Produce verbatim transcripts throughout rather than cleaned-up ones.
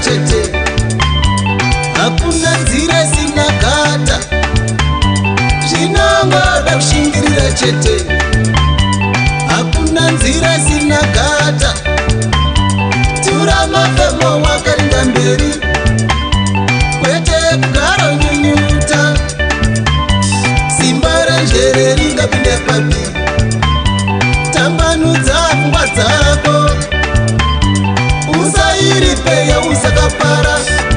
chete, hakuna nzira isina kata, zvinongoda kushingirira chete, hakuna nzira isina kata, tura mafemo wakarinda mberi, kwete kugara unyunyuta, simba renjere ringapinde papi, tambanudza pfungwa dzako, usairipeya usakapara,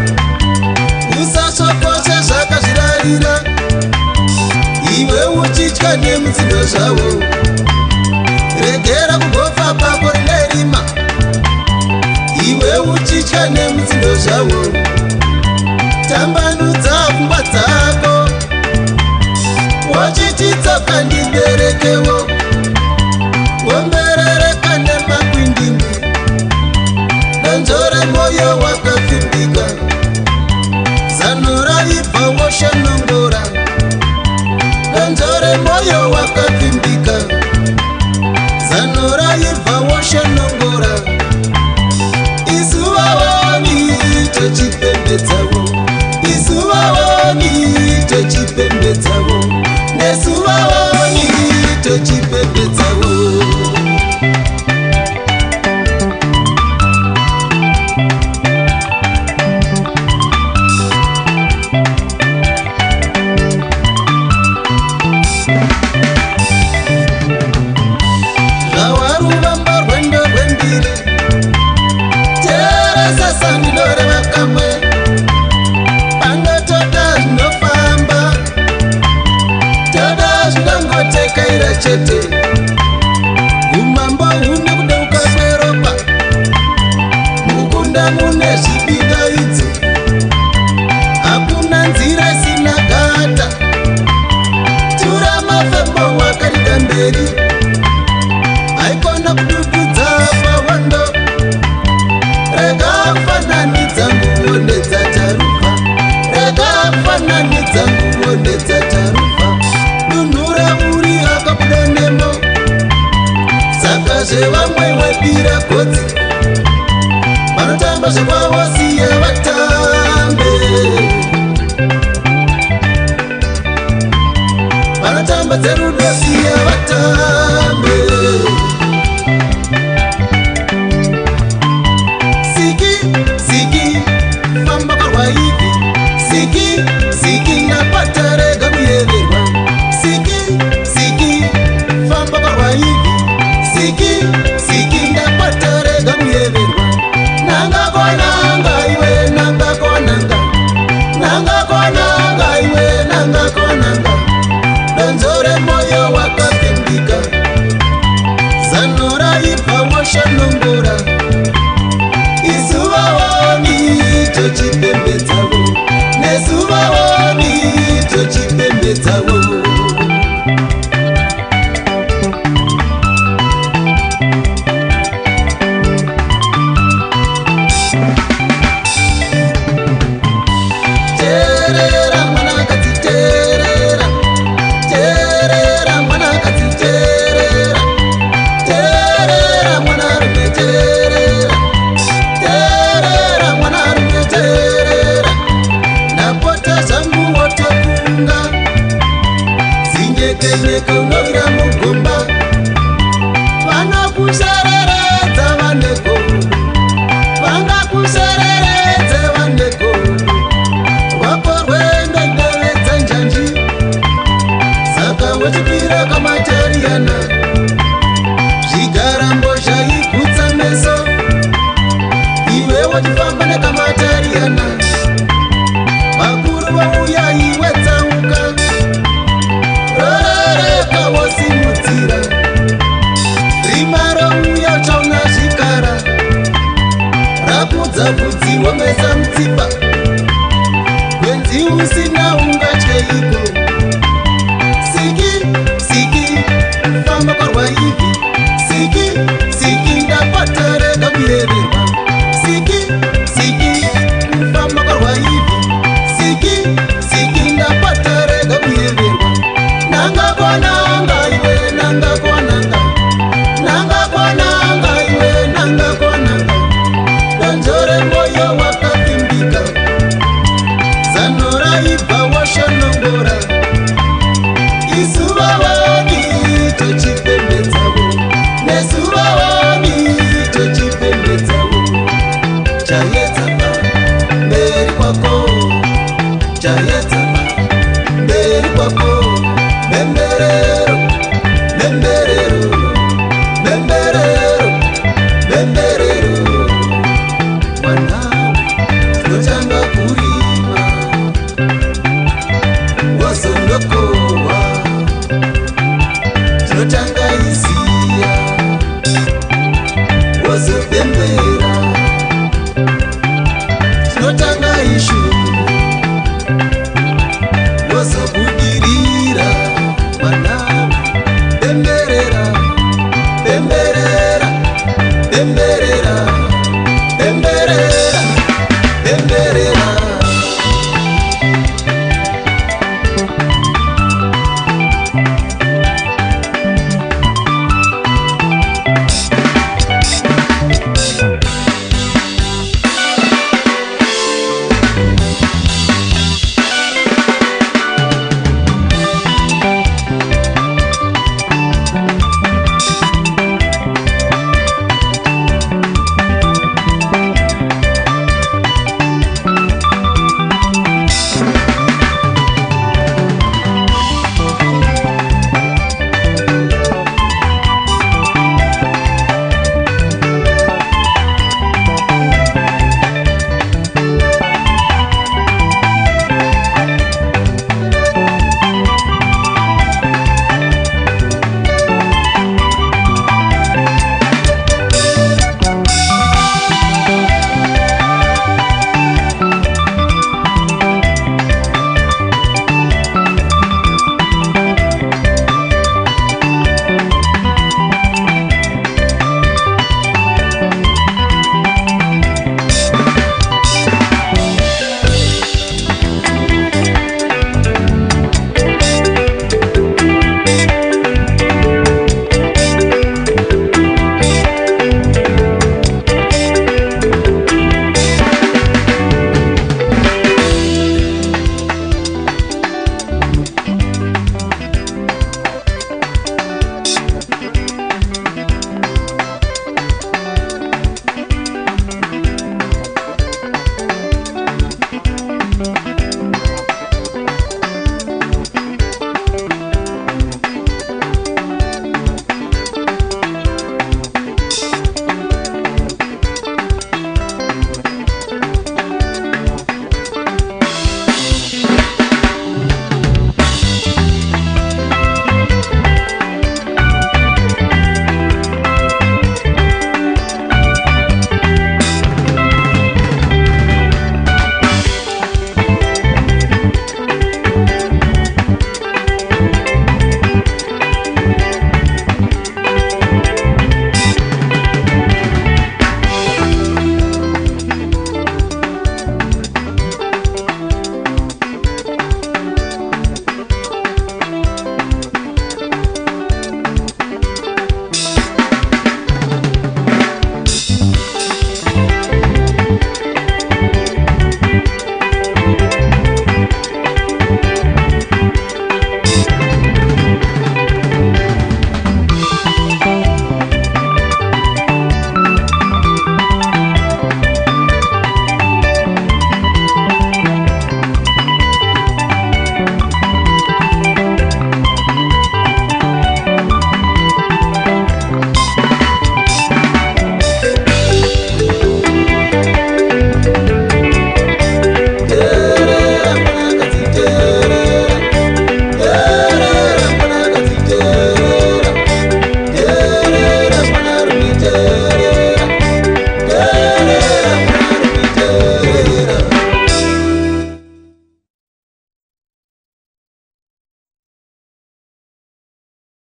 usasokose zvakazvirarira, iwe uchitya nemutsindo zvavo, regera kugofa pako rinerima, iwe uchitya nemutsindo zvavo, tambanudza pfungwa dzako, wachititsoka ndiberekewo, womberereka nemakwindimbi, donzore moyo wakapfimbika, zanura ibva woshanongora, donzore moyo wakapfimbika, zanura ibva woshanongora, isuvavoni tochipembedzawo, isuvavoni tochipembedzawo, nesuvavoni tochipembedzawo. Chete, umambo hune kudeuka kweropa, mukunda mune zvibida idzi, hakuna nzira isina kata, tura mafembo wakarida mberi, haikona kudududza pahondo, rega fananidza nguo nedzatarufa, rega fananidza nguo nedzatarufa, dunhura uri akabuda nemo, saka zvevamwe wepira godzi, vanotamba zvekwavosiya vatambe, vanotamba dzerudosiya vatambe, siki siki famba kwarwaivi, siki siki napata rega kuyeverwa, siki siki famba kwarwaivi, siki siki ndapata rega kuyeverwa, nanga konanga iwe nanga konanga, nanga konanga iwe nanga konanga, donzore moyo wakapfimbika, zanora ibva woshanongora.